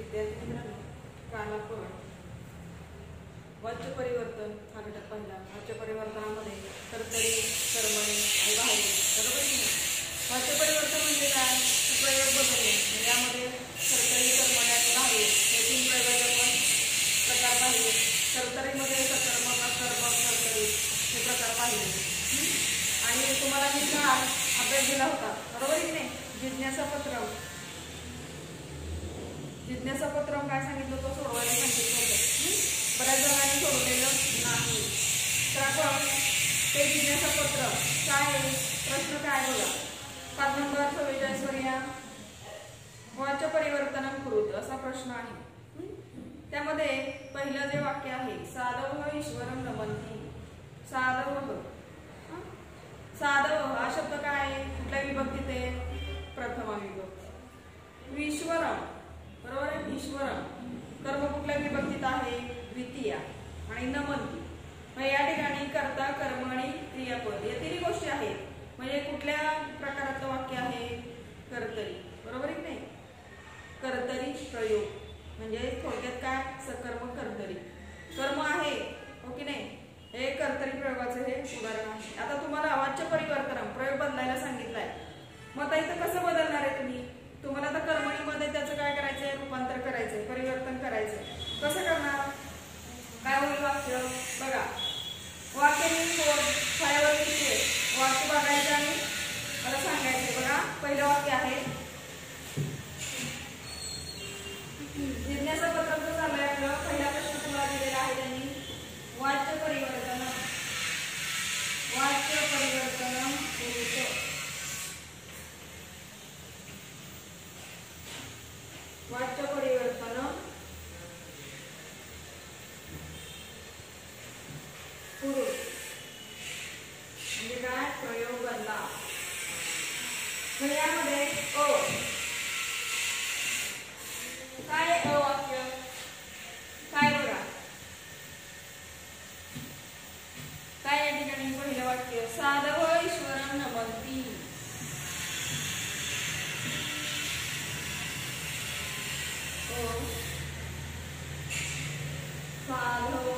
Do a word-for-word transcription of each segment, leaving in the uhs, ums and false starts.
विद्यार्थी मित्रांनो, काल आपण वाच्य परिवर्तन हा घटक पाहिला. वाच्य परिवर्तनामध्ये कर्तरी, कर्मणी आणि बाह्य, बरोबर की नाही? वाच्य परिवर्तन म्हणजे काय? प्रयोग बदलणे. यामध्ये कर्तरी, कर्मणी आणि बाह्य हे तीन प्रयोगाचे आपण प्रकार पाहिले. कर्तरीमध्ये सकर्मक, अकर्मक, कर्तरी हे प्रकार पाहिले. आणि तुम्हाला मी काल अभ्यास दिला होता, बरोबर की नाही? जिज्ञासा पत्रम जिज्ञासा पत्रम काय सांगितलं होतं? सोडवायला सांगितलं होतं. बऱ्याच जणांनी सोडवलेलं नाही. तर आपण ते जिज्ञासा पत्र काय प्रश्न काय बघा. पाच नंबर चव्वेचाळीस वर या वाच्य परिवर्तन कृत असा प्रश्न आहे. त्यामध्ये पहिलं जे वाक्य आहे, साधव ईश्वरम नमन्ति. साधव साधव हा शब्द काय आहे? कुठल्या विभक्तीत आहे? प्रथमा विभक्ती. ईश्वरम, बरोबर आहे? ईश्वरम कर्म कुठल्या विभक्तीत आहे? द्वितीया. आणि नमन्ति मग या ठिकाणी कर्ता, कर्म आणि क्रियापद या तिन्ही गोष्टी आहेत. म्हणजे कुठल्या प्रकारातलं वाक्य आहे? कर्तरी, बरोबर आहे की नाही? कर्तरी प्रयोग म्हणजे थोडक्यात काय? सकर्म कर्तरी कर्म आहे, हो की नाही? हे कर्तरी प्रयोगाचं हे उदाहरण आहे. आता तुम्हाला वाच्य परिवर्तन प्रयोग बदलायला सांगितलंय. मग इथं कसं बदलणार आहे तुम्ही? तुम्हाला आता कर्मणीमध्ये त्याचं काय करायचंय? रूपांतर करायचंय, परिवर्तन करायचंय. कसं करणार? काय होईल वाक्य? बघा, वाक्य छायावर लिहिते. वाक्य बघायचं आणि मला सांगायचं. बघा, पहिलं वाक्य आहे जिज्ञासा पत्राचं चाललंय आपलं. पहिला प्रश्न तुम्हाला दिलेला आहे त्यांनी. वाच्य परिवर्तन वाच्य परिवर्तन वाच्य परिवर्तन पुरुष म्हणजे काय? प्रयोग बदला. यामध्ये अ काय? अवाक्य काय? बघा काय या ठिकाणी पहिलं वाक्य? साधव ईश्वरम नमन्ति. साधव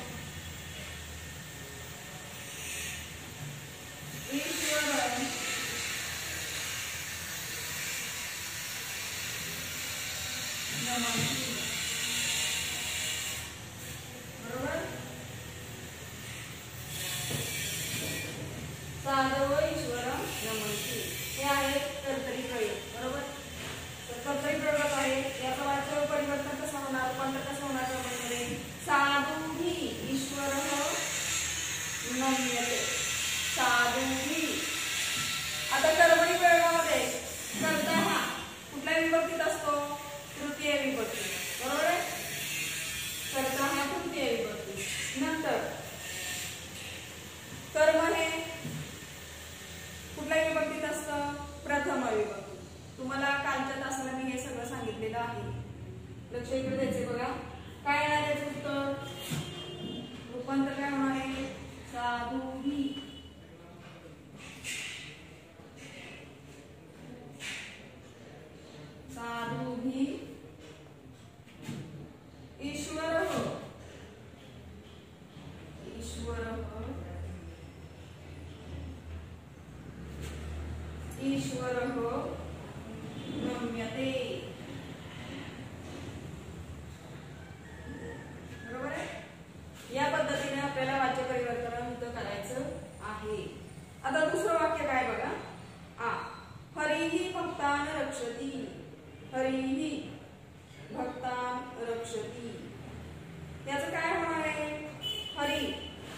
ईश्वरम नमन्ति. बरोबर? साधव ईश्वरम नमन्ति हे आहे कर्तरी प्रयोग, बरोबर? तर कर्तरी प्रयोग आहे. याचा वाच्य परिवर्तन कसं होणार? रूपांतर कसं होणार? त्यामध्ये साधुहि ईश्वरः नम्यते. साधुहि. आता कर्मणी प्रयोगामध्ये कर्ता हा कुठल्या विभक्तीत असतो? तृतीय विभक्ती, बरोबर आहे? कर्ता हा तृतीय विभक्ती. नंतर कर्म हे कुठल्या विभक्तीत असतं? प्रथमा विभक्ती. तुम्हाला कालच्या तासाला मी हे सगळं सांगितलेलं आहे. लक्ष इकडे द्यायचे. बघा काय येणार आहे उत्तर? रूपांतर काय होणार आहे? साधुहि साधुहि ईश्वरः ईश्वरः ईश्वरः नम्यते. बरोबर आहे? या पद्धतीने आपल्याला वाच्य परिवर्तन इथं करायचं आहे. आता दुसरं वाक्य काय बघा. आ हरिहि भक्तान रक्षति. हरिहि भक्तान रक्षति. याचं काय होणार आहे? हरी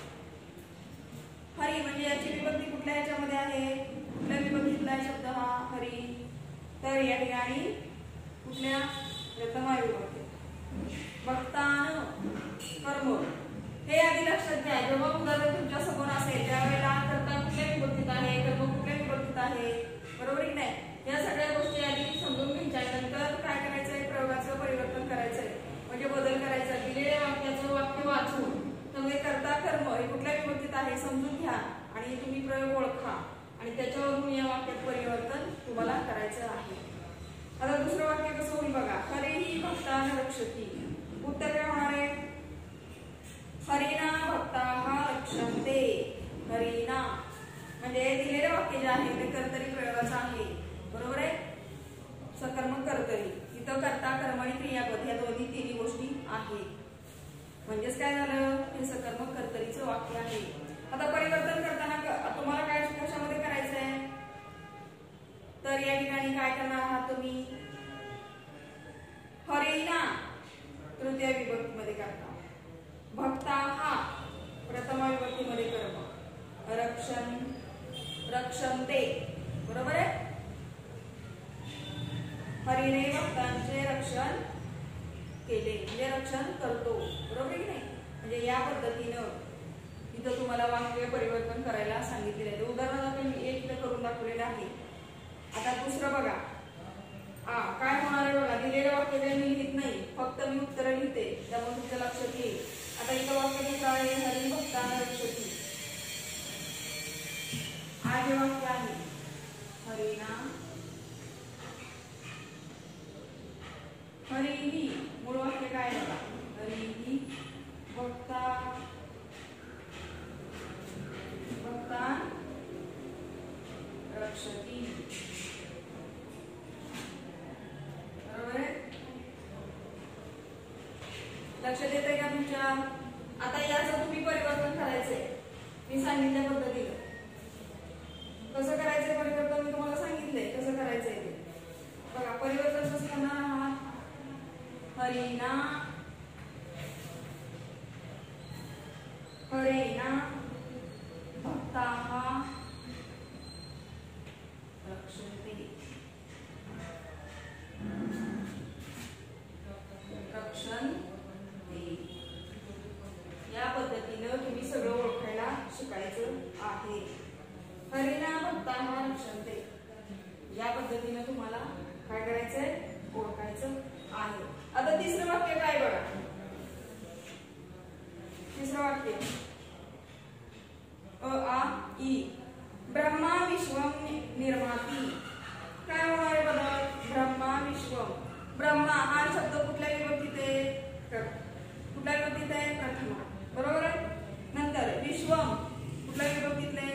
हरी म्हणजे याची विभक्ती कुठल्या ह्याच्यामध्ये आहे? कुठल्या विभक्तीतला शब्द हा? हरी. तर या ठिकाणी कुठल्या? प्रथमा विभक्ती. भक्तान कर्म हे आधी लक्षात घ्या. जेव्हा उदाहरण तुमच्या समोर असेल त्यावेळेला कर्ता कुठल्या विभक्तीत आहे, कर्म कुठल्या विभक्तीत आहे, बरोबर की नाही? या सगळ्या गोष्टी आधी समजून घ्यायच्या. नंतर काय करायचंय? प्रयोगाचं परिवर्तन करायचंय, म्हणजे बदल करायचा. दिलेल्या वाक्याचं वाक्य वाचून तुम्ही कर्ता कर्म हे कुठल्या विभक्तीत आहे समजून घ्या आणि तुम्ही प्रयोग ओळखा आणि त्याच्यावरून या वाक्यात परिवर्तन तुम्हाला करायचं आहे. आता दुसरं वाक्य कसं होईल बघा. हरिहि भक्तान भक्तान रक्षति. उत्तर काय होणार आहे? हरिणा भक्ताः रक्षन्ते. हरिणा म्हणजे दिलेले वाक्य जे आहे ते कर्तरी प्रयोगाचं आहे. बरोबर आहे? सकर्मक कर्तरी. इथं कर्ता कर्म आणि क्रियापद या दोन्ही तिन्ही गोष्टी आहेत. म्हणजेच काय झालं? हे सकर्मक कर्तरीचं वाक्य आहे. आता परिवर्तन करताना तुम्हाला काय कशामध्ये करायचं आहे? तर या ठिकाणी काय करणार आहात तुम्ही? हरिणा तृतीय विभक्तीमध्ये करता. भक्ताः प्रथम विभक्तीमध्ये कर्म. रक्षण रक्षन्ते. बरोबर आहे? हरिणे भक्तांचे रक्षण केले म्हणजे रक्षण करतो. बरोबर आहे की नाही? म्हणजे या पद्धतीनं इथं तुम्हाला वाक्य परिवर्तन करायला सांगितलेलं आहे. उदाहरणार्थ मी एक इथं करून दाखवलेलं आहे. आता दुसरं बघा. हा काय होणार आहे बघा. दिलेलं वाक्य काही मी लिहित नाही, फक्त मी उत्तर लिहिते, त्यामुळे तुमच्या लक्षात येईल. आता इथं वाक्य दुसरं आहे हरिण भक्तान रक्षति. हा जे वाक्य आहे हरिणा हरिणी मूळ वाक्य काय आहे बघा. हरिणी भक्ता भक्तान रक्षति. बरोबर आहे? लक्षात येतंय का तुमच्या? आता याचं तुम्ही परिवर्तन करायचंय मी सांगितल्या पद्धतीने. कसं करायचंय परिवर्तन मी तुम्हाला सांगितलंय कसं करायचंय ते. बघा परिवर्तन कसं करणार आहात? हरिणा हरिणा भक्ताः रक्षन्ते. रक्षन्ते. या पद्धतीनं तुम्ही सगळं ओळखायला शिकायचं आहे. हरिणा भक्ताः रक्षन्ते या पद्धतीनं तुम्हाला काय करायचंय? ओळखायचं आहे. आता तिसरं वाक्य काय बघा. तिसरं वाक्य अ आ ई ब्रह्मा विश्वम निर्माती. काय होणार आहे बघा? ब्रह्मा विश्वम. ब्रह्मा हा शब्द कुठल्या विभक्तीत आहे? कुठल्या विभक्तीत आहे? प्रथम. बरोबर आहे? नंतर विश्वम कुठल्या विभक्तीतले?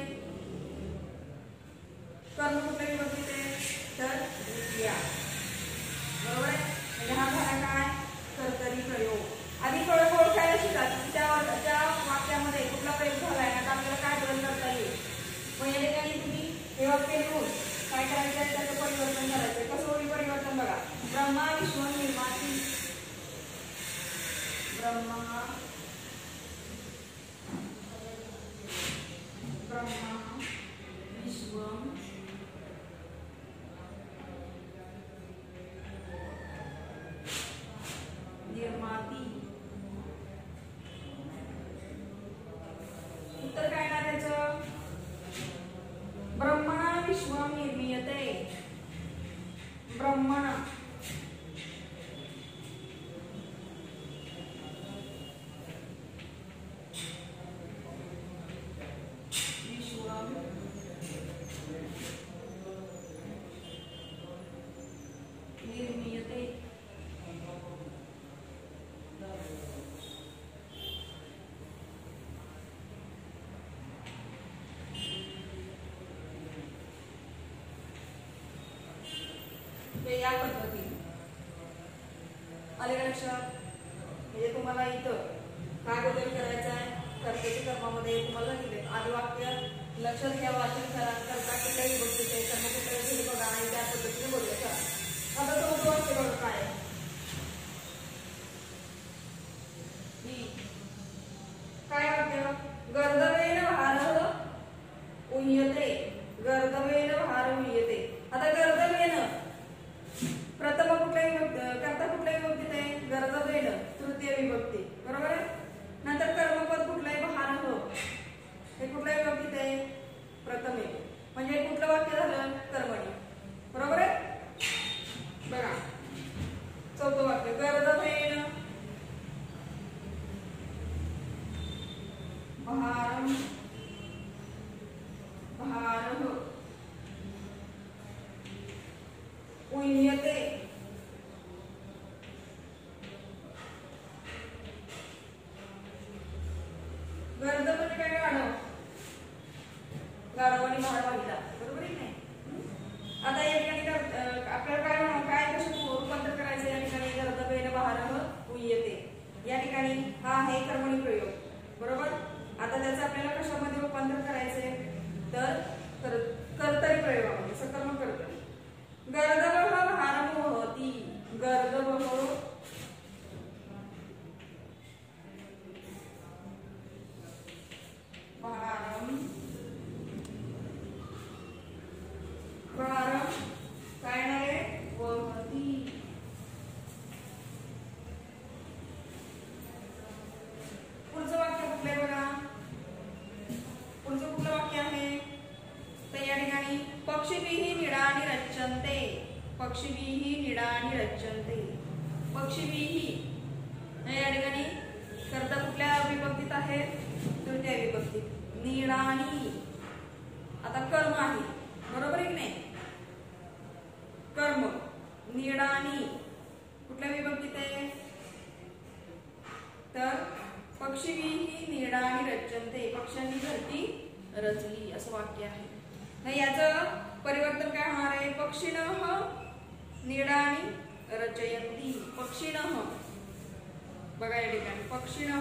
कर्म कुठल्या विभक्तीत आहे? तर द्वितीया. बरोबर आहे? म्हणजे हा झाला काय? कर्तरी प्रयोग. आधी प्रयोग ओळखायला शिका. त्या त्या वाक्यामध्ये कुठला प्रयोग झालाय आता आपल्याला काय बदल करता येईल. मग या ठिकाणी तुम्ही हे वाक्य लिहून काय करायचं आहे? त्याचं परिवर्तन करायचंय. कसं होईल परिवर्तन बघा. ब्रह्मा विश्व निर्माती. ब्रह्मा ब्रह्मा विश्व निर्माती. उत्तर काय ना त्याचं? ब्रह्मणा विश्वम निर्मीयते. ब्रह्मणा विश्वम निर्मीयते. या पद्धतीने आले का लक्षात? म्हणजे तुम्हाला इथं काय बदल करायचा आहे? कर्तव्य कर्मामध्ये तुम्हाला दिले. आधी वाक्य लक्षात घ्या, वाचन करा, करता कुठल्या विभक्तीचे कर्म कुठल्या विभक्ती बघा आणि त्या पद्धतीने बोलूया. चला आता चौथं वाक्य बघा काय आहे. काय वाक्य? गर्दवेन भारः उह्यते. गर्दवेन भार उह्यते. आता गर्दवेन प्रथम कुठल्या करता कुठल्या विभक्तीत आहे? गर्दवेन तृतीय विभक्ती. बरोबर आहे? नंतर कर्मपद कुठलं आहे? भारः. हे कुठल्या विभक्तीत आहे? प्रथमे. म्हणजे कुठलं वाक्य झालं? कर्मणी. बरोबर आहे? बघा चौथं वाक्य गर्दवेन भारं भारः उह्यते. रच्यन्ते पक्षिभिः या ठिकाणी कर्ता कुठल्या विभक्तीत आहे तृतीय विभक्तीत नीडानी आता कर्म आहे बरोबर आहे की नाही कर्म नीडानी कुठल्या विभक्तीत आहे तर पक्षिभिः नीडानी रच्यन्ते पक्ष्यांनी घरटी रचली असं वाक्य आहे नाही याचं परिवर्तन काय होणार आहे पक्षिणः नीडानी रचयन्ति पक्षिणः बघा या ठिकाणी पक्षिणः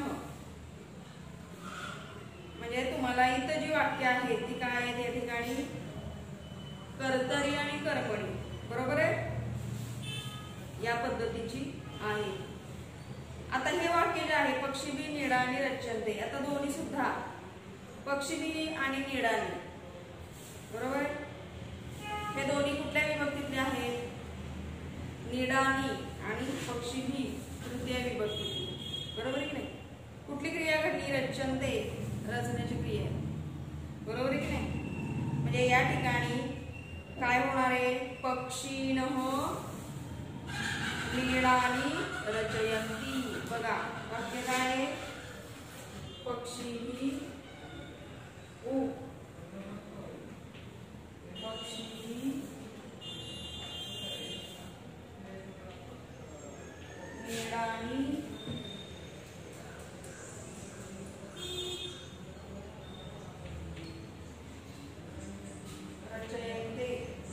म्हणजे तुम्हाला इथं जी वाक्य आहे ती काय आहे या ठिकाणी कर्तरी आणि कर्मणी बरोबर आहे या पद्धतीची आहे आता हे वाक्य जे आहे पक्षिभिः नीडानी रच्यन्ते आता दोन्ही सुद्धा पक्षिभिः आणि नीडानी बरोबर हे दोन्ही कुठल्या विभक्तीतले आहेत नीडानी आणि पक्षिभिः तृतीय विभक्ती बरोबर की नाही कुठली क्रिया घडली रच्यन्ते रचण्याची क्रिया बरोबर की नाही म्हणजे या ठिकाणी काय होणार आहे पक्षिणः नीडानी रचयन्ति बघा वाक्य काय आहे पक्षिभिः उ पक्षिभिः नीडानी रचयन्ते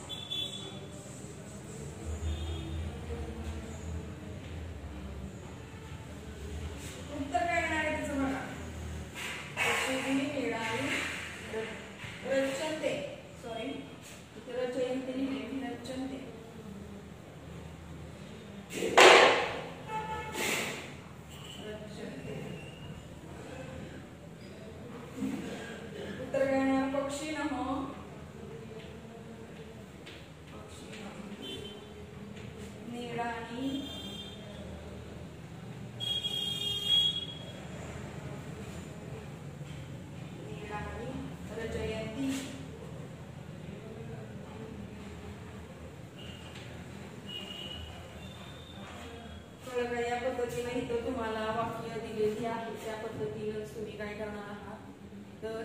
उत्तर काय येणार आहे त्याचं बघा पक्षिभिः नीडानी रच्यन्ते सॉरी इथे रचयन्ते लिहिले रच्यन्ते उत्तर काय येणार पक्षिणः नीडानी नीडानी रचयन्ति कळलं या पद्धतीने इथं तुम्हाला वाक्य दिलेली आहे त्या पद्धतीने तुम्ही काय करणार आहात तर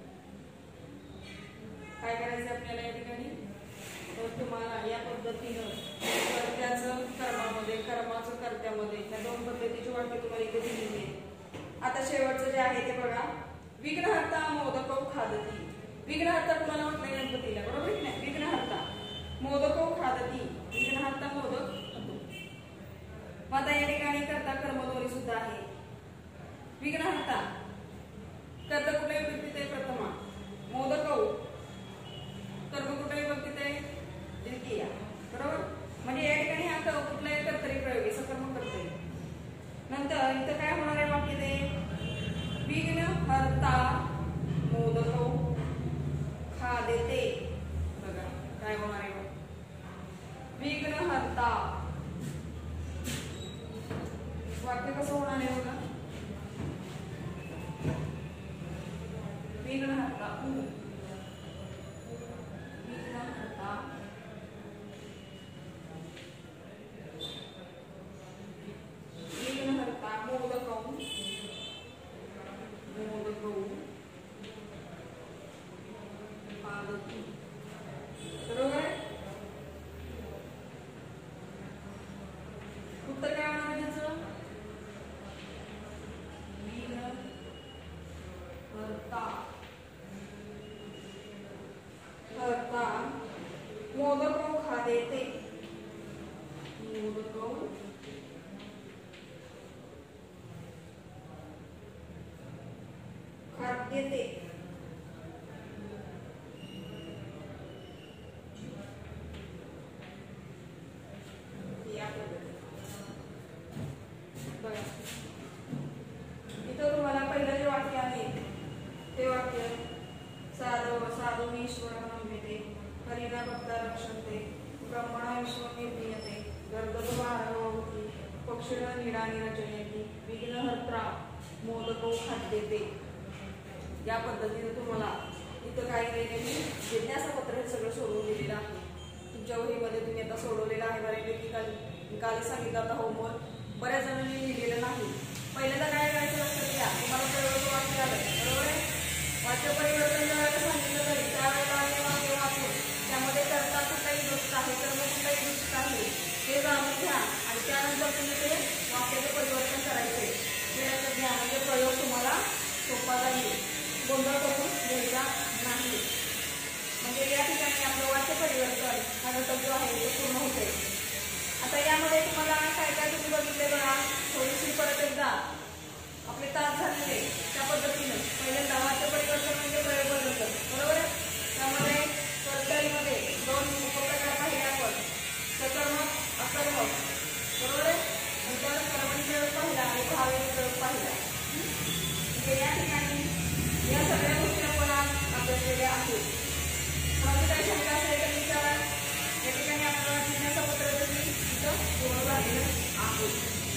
काय करायचं आपल्याला या ठिकाणी तर तुम्हाला या पद्धतीनं कर्त्याचं कर्मामध्ये कर्माचं कर्त्यामध्ये या दोन पद्धतीची वाक्य तुम्हाला इथे दिलेली आहे आता शेवटचं जे आहे ते बघा विघ्नहर्ता मोदकौ खादती विघ्नहर्ता तुम्हाला म्हटलं गणपतीला बरोबर की नाही विघ्नहर्ता मोदकौ खादती विघ्नहर्ता मोदक मग आता या ठिकाणी कर्ता कर्म दोन्ही सुद्धा आहे विघ्नहर्ता कर्ता कुठल्या विभक्तीत आहे प्रथमा मोदकौ कर्म कुठल्या विभक्तीत आहे द्वितीया बरोबर म्हणजे या ठिकाणी हा कुठलाही कर्तरी प्रयोग आहे सकर्म करते नंतर इथं काय होणार आहे वाक्य ते विघ्नहर्ता मोदकौ खादेते बघा काय होणार आहे विघ्नहर्ता वाक्य कसं होणार आहे बघा विघ्नहर्ता विघ्नहर्ता विघ्नहर्ता मोदकौ मोदकौ खादति बरोबर आहे उत्तर काय होणार आहे त्याचं विघ्नहर्ता हर्ता मोदकौ खादेते मोदकौ खाद्यते या पद्धतीने बघा इथं तुम्हाला पहिलं जे वाक्य आहे ते वाक्य साधव साधु ईश्वर नम्यते हरिणा भक्ता रक्षन्ते ब्रह्मणा विश्वं निर्मीयते गर्दभभारवती पक्षिणः नीडानी रचयन्ति विघ्नहर्ता मोदकौ खाद्यते या पद्धतीने तुम्हाला इथं काय केलेली जिज्ञासा पत्र हे सगळं सोडवून दिलेलं आहे तुमच्या वहीमध्ये तुम्ही आता सोडवलेलं आहे बऱ्यापैकी काही मी काल सांगितलं आता होमवर्क बऱ्याच जणांनी लिहिलेलं नाही. पहिल्यांदा काय करायचं लक्षात घ्या, तुम्हाला प्रयोग वाक्य आलं बरोबर आहे. वाक्य परिवर्तन करायला सांगितलं तरी त्यावेळेला आम्ही वाक्य वाचून त्यामध्ये कर्ता कुठलाही गोष्ट आहे, कर्म कुठलाही गोष्ट आहे ते जाणून घ्या आणि त्यानंतर तुम्ही ते वाक्याचे परिवर्तन करायचे. हे लक्षात घ्या, म्हणजे प्रयोग तुम्हाला सोपा जाईल, गोंधळ करून घ्यायचा नाही. म्हणजे या ठिकाणी आपलं वाक्य परिवर्तन हा घटक जो आहे तो पूर्ण होते. आता यामध्ये तुम्हाला काय काय तुम्ही बघितले बघा, थोडीशी परत एकदा आपले तास झालेले त्या पद्धतीनं पहिल्यांदा वाक्य परिवर्तन म्हणजे प्रयोग बदलतं बरोबर आहे. त्यामध्ये कर्तरीमध्ये दोन उपप्रकार पाहिले आपण, सकर्मक अकर्मक बरोबर आहे. नंतर कर्मणी प्रयोग पाहिला आणि भावी प्रयोग पाहिला. म्हणजे या ठिकाणी या सगळ्या गोष्टी आपण अभ्यासलेल्या आहेत. मला काही शंका असेल तर विचारा. या ठिकाणी आपल्याला जिज्ञासा पत्र देखील इथं पूर्ण झालेलं आहे.